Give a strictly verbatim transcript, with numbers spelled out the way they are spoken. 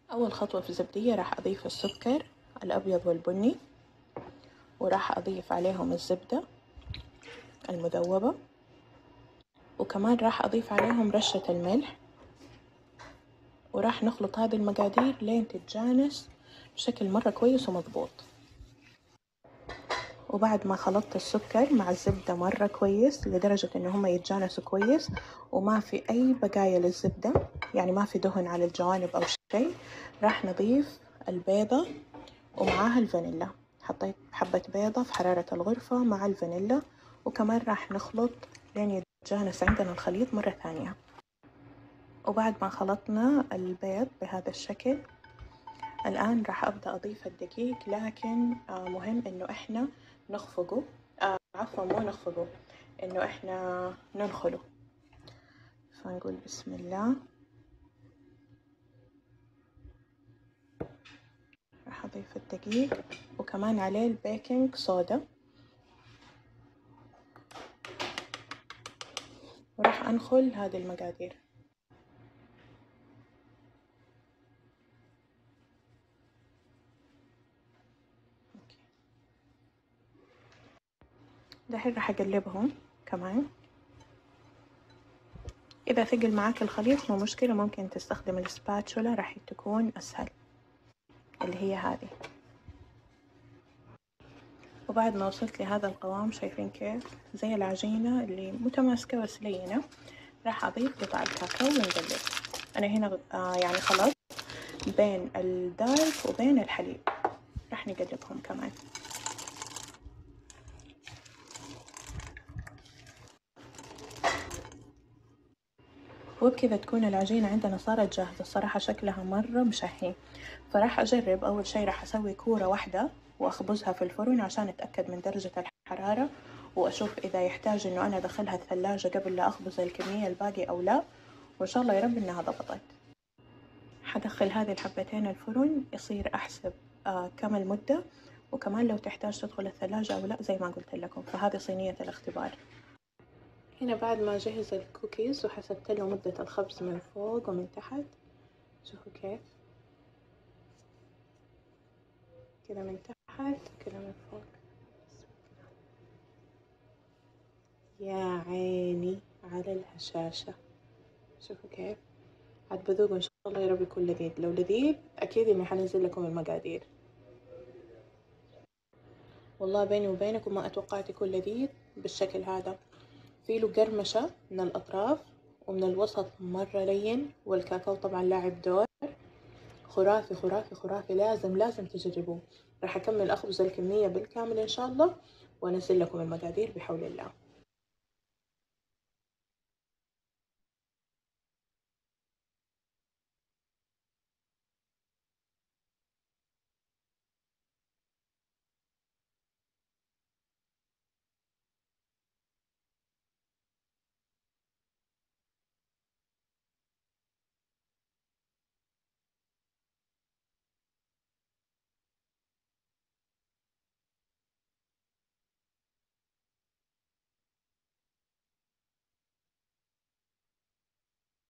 أول خطوة في الزبدية راح أضيف السكر الأبيض والبني، وراح أضيف عليهم الزبدة المذوبة، وكمان راح أضيف عليهم رشة الملح، وراح نخلط هذه المقادير لين تتجانس بشكل مرة كويس ومضبوط. وبعد ما خلطت السكر مع الزبدة مرة كويس لدرجة إن هم يتجانسوا كويس وما في أي بقايا للزبدة، يعني ما في دهن على الجوانب أو شيء، راح نضيف البيضة ومعاها الفانيلا. حطيت حبة بيضة في حرارة الغرفة مع الفانيلا، وكمان راح نخلط لين يتجانس عندنا الخليط مرة ثانية. وبعد ما خلطنا البيض بهذا الشكل، الآن راح أبدأ أضيف الدقيق، لكن مهم إنه إحنا نخفقه، آه عفوا مو نخفقه، إنه إحنا ننخله. فنقول بسم الله. راح أضيف الدقيق وكمان عليه البيكنج صودا، وراح أنخل هذه المقادير. دحين راح أقلبهم كمان. إذا ثقل معاك الخليط مو مشكلة، ممكن تستخدم السباتشولا، راح تكون أسهل، اللي هي هذه. وبعد ما وصلت لهذا القوام، شايفين كيف زي العجينة اللي متماسكة بس لينة، راح أضيف قطع الكاكاو ونقلب. أنا هنا آه يعني خلطت بين الدارك وبين الحليب، راح نقلبهم كمان. وبكذا تكون العجينة عندنا صارت جاهزة. الصراحة شكلها مرة مشهي، فراح أجرب. أول شي راح أسوي كورة واحدة وأخبزها في الفرن عشان أتأكد من درجة الحرارة، وأشوف إذا يحتاج إنه أنا أدخلها الثلاجة قبل لا أخبز الكمية الباقي أو لا، وإن شاء الله يا رب إنها ضبطت. حدخل هذه الحبتين الفرن، يصير أحسب آه كم المدة، وكمان لو تحتاج تدخل الثلاجة أو لا زي ما قلت لكم. فهذه صينية الاختبار. هنا بعد ما أجهز الكوكيز وحسبت له مدة الخبز من فوق ومن تحت، شوفوا كيف كذا من تحت كذا من فوق. يا عيني على الهشاشة، شوفوا كيف. عاد بذوق إن شاء الله يا رب يكون لذيذ. لو لذيذ أكيد إني حنزل لكم المقادير. والله بيني وبينكم ما أتوقعت يكون لذيذ بالشكل هذا. فيه له قرمشة من الأطراف ومن الوسط مرة لين، والكاكاو طبعا لاعب دور. خرافي خرافي خرافي، لازم لازم تجربوه. راح أكمل أخبز الكمية بالكامل إن شاء الله وأنزل لكم المقادير بحول الله.